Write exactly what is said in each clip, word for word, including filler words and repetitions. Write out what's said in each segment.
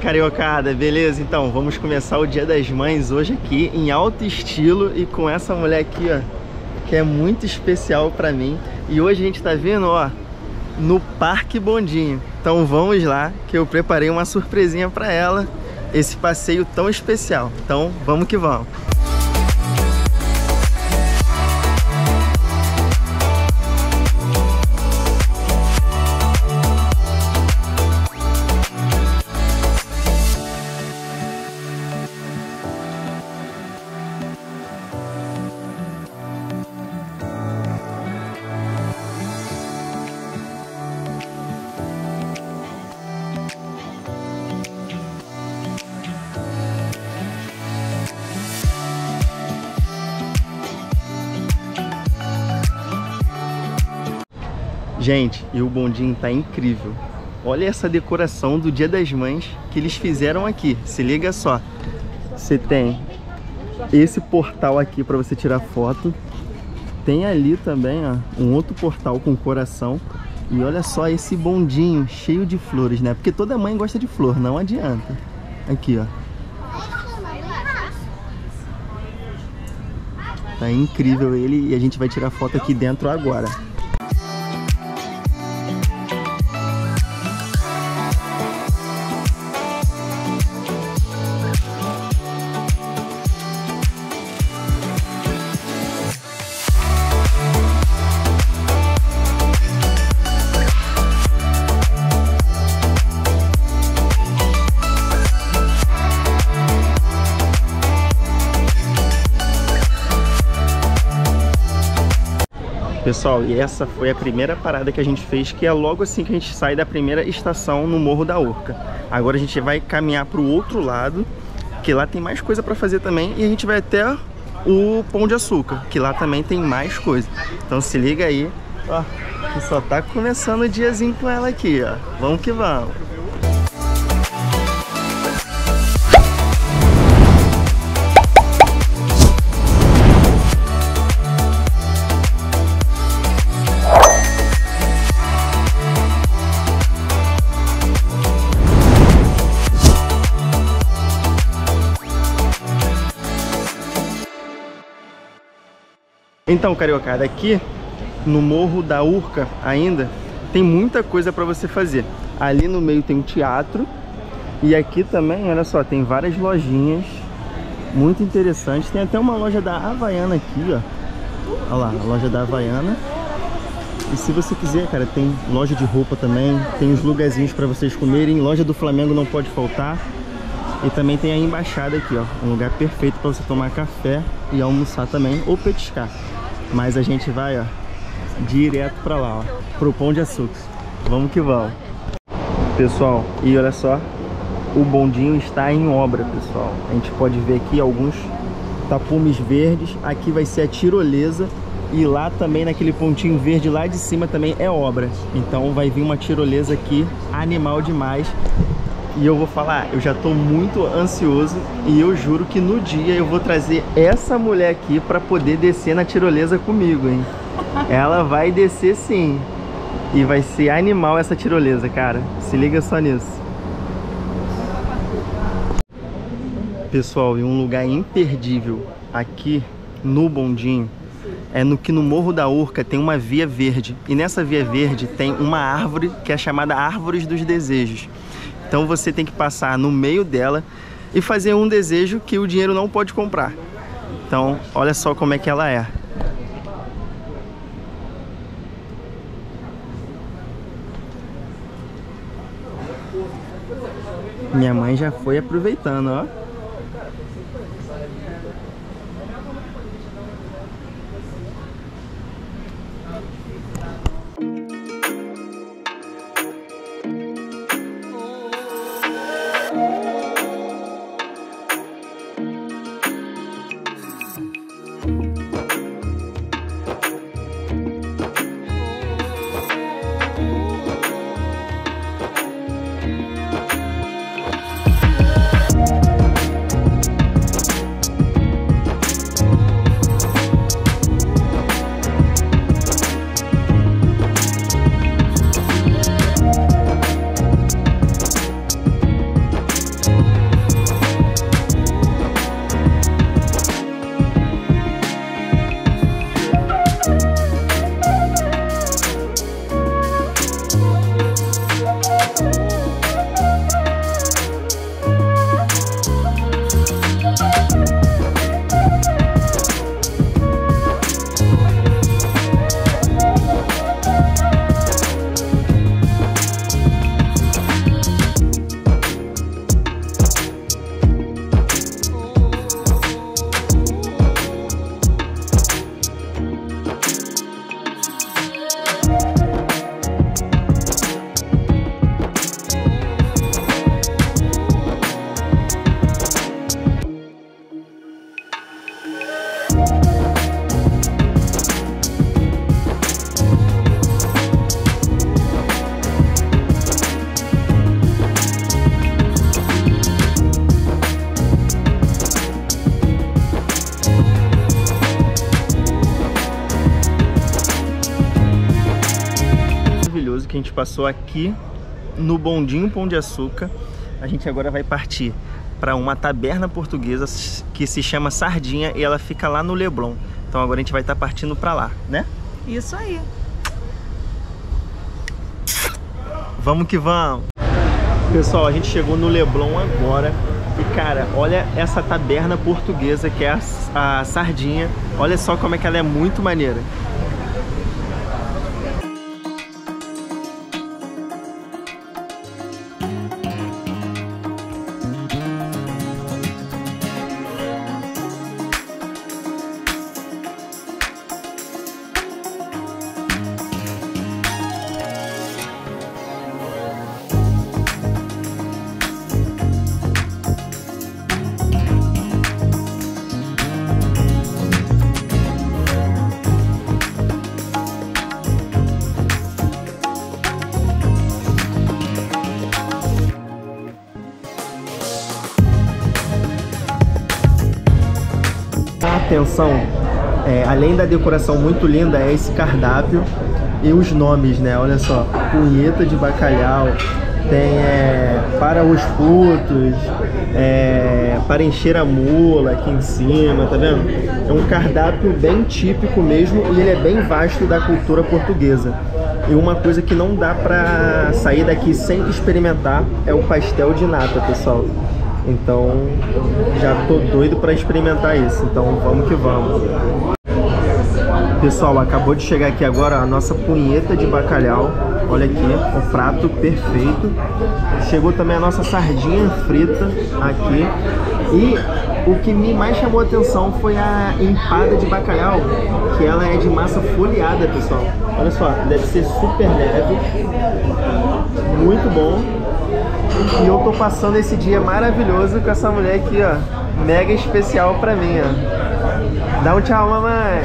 Cariocada, beleza? Então, vamos começar o Dia das Mães hoje aqui em alto estilo e com essa mulher aqui, ó, que é muito especial pra mim. E hoje a gente tá vindo, ó, no Parque Bondinho. Então vamos lá, que eu preparei uma surpresinha pra ela, esse passeio tão especial. Então, vamos que vamos. Gente, e o bondinho tá incrível. Olha essa decoração do Dia das Mães que eles fizeram aqui. Se liga só. Você tem esse portal aqui para você tirar foto. Tem ali também, ó, um outro portal com coração. E olha só esse bondinho cheio de flores, né? Porque toda mãe gosta de flor, não adianta. Aqui, ó. Tá incrível ele e a gente vai tirar foto aqui dentro agora. Pessoal, e essa foi a primeira parada que a gente fez, que é logo assim que a gente sai da primeira estação no Morro da Urca. Agora a gente vai caminhar para o outro lado, que lá tem mais coisa para fazer também, e a gente vai até o Pão de Açúcar, que lá também tem mais coisa. Então se liga aí, ó, que só tá começando o diazinho com ela aqui, ó. Vamos que vamos. Então, Cariocada, aqui no Morro da Urca ainda tem muita coisa para você fazer. Ali no meio tem um teatro e aqui também, olha só, tem várias lojinhas muito interessantes. Tem até uma loja da Havaiana aqui, ó. Olha lá, a loja da Havaiana. E se você quiser, cara, tem loja de roupa também, tem os lugarzinhos para vocês comerem. Loja do Flamengo não pode faltar. E também tem a embaixada aqui, ó, um lugar perfeito para você tomar café e almoçar também, ou petiscar. Mas a gente vai, ó, direto para lá, ó, pro Pão de Açúcar. Vamos que vamos. Pessoal, e olha só, o bondinho está em obra, pessoal. A gente pode ver aqui alguns tapumes verdes. Aqui vai ser a tirolesa. E lá também, naquele pontinho verde lá de cima também é obra. Então vai vir uma tirolesa aqui, animal demais. E eu vou falar, eu já tô muito ansioso e eu juro que no dia eu vou trazer essa mulher aqui pra poder descer na tirolesa comigo, hein? Ela vai descer sim. E vai ser animal essa tirolesa, cara. Se liga só nisso. Pessoal, e um lugar imperdível aqui no bondinho é no que no Morro da Urca tem uma via verde. E nessa via verde tem uma árvore que é chamada Árvores dos Desejos. Então você tem que passar no meio dela e fazer um desejo que o dinheiro não pode comprar. Então, olha só como é que ela é. Minha mãe já foi aproveitando, ó. passou aqui no Bondinho Pão de Açúcar. A gente agora vai partir para uma taberna portuguesa que se chama Sardinha e ela fica lá no Leblon. Então agora a gente vai estar partindo para lá, né? Isso aí. Vamos que vamos! Pessoal, a gente chegou no Leblon agora. E cara, olha essa taberna portuguesa que é a, a Sardinha. Olha só como é que ela é muito maneira. Atenção, é, além da decoração muito linda, é esse cardápio e os nomes, né? Olha só, punheta de bacalhau, tem é, para os putos, é, para encher a mula aqui em cima, tá vendo? É um cardápio bem típico mesmo e ele é bem vasto da cultura portuguesa. E uma coisa que não dá pra sair daqui sem experimentar é o pastel de nata, pessoal. Então, já tô doido para experimentar isso. Então, vamos que vamos. Pessoal, acabou de chegar aqui agora a nossa punheta de bacalhau. Olha aqui, o prato perfeito. Chegou também a nossa sardinha frita aqui. E o que me mais chamou a atenção foi a empada de bacalhau, que ela é de massa folheada, pessoal. Olha só, deve ser super leve. Muito bom. E eu tô passando esse dia maravilhoso com essa mulher aqui, ó. Mega especial pra mim, ó. Dá um tchau, mamãe.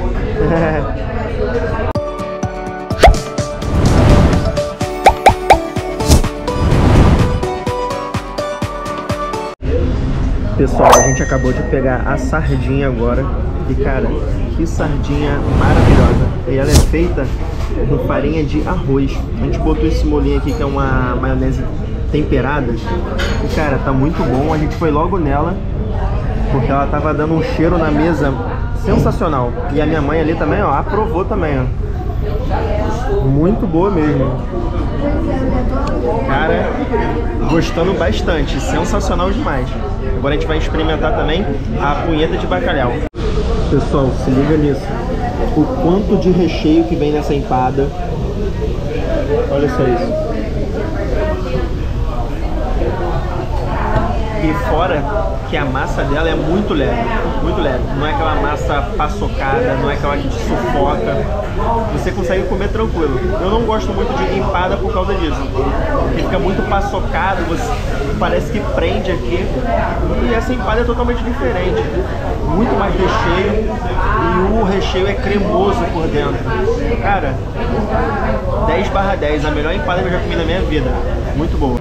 Pessoal, a gente acabou de pegar a sardinha agora. E cara, que sardinha maravilhosa. E ela é feita com farinha de arroz. A gente botou esse molhinho aqui que é uma maionese temperada. E cara, tá muito bom. A gente foi logo nela porque ela tava dando um cheiro na mesa sensacional. E a minha mãe ali também, ó, aprovou também, ó. Muito boa mesmo. Cara, gostando bastante. Sensacional demais. Agora a gente vai experimentar também a punheta de bacalhau. Pessoal, se liga nisso. O quanto de recheio que vem nessa empada. Olha só isso. E fora que a massa dela é muito leve, muito leve. Não é aquela massa paçocada, não é aquela que te sufoca. Você consegue comer tranquilo. Eu não gosto muito de empada por causa disso. Porque fica muito paçocado, você parece que prende aqui. E essa empada é totalmente diferente. Muito mais recheio. E o recheio é cremoso por dentro. Cara, dez barra dez, a melhor empada que eu já comi na minha vida. Muito boa.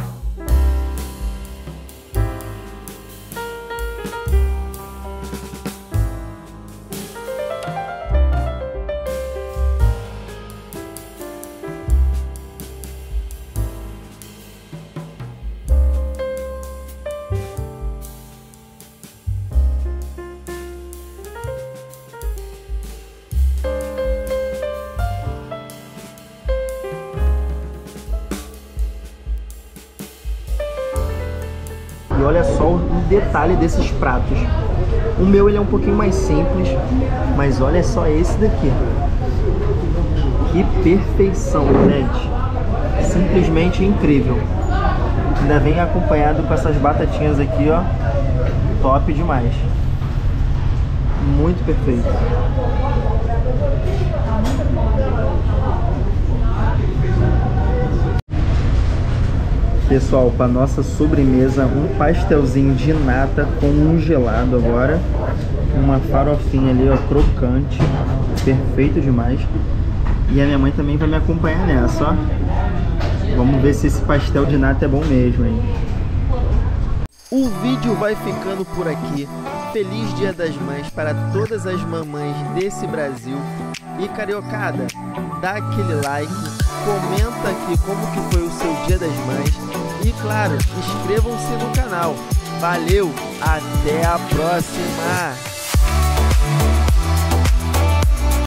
E olha só o detalhe desses pratos. O meu ele é um pouquinho mais simples, mas olha só esse daqui. Que perfeição, gente. Simplesmente incrível. Ainda vem acompanhado com essas batatinhas aqui, ó. Top demais. Muito perfeito. Pessoal, para nossa sobremesa, um pastelzinho de nata com um gelado agora. Uma farofinha ali, ó, crocante. Perfeito demais. E a minha mãe também vai me acompanhar nessa, ó. Vamos ver se esse pastel de nata é bom mesmo, hein? O vídeo vai ficando por aqui. Feliz Dia das Mães para todas as mamães desse Brasil. E cariocada, dá aquele like, comenta aqui como que foi o seu Dia das Mães e, claro, inscrevam-se no canal. Valeu, até a próxima!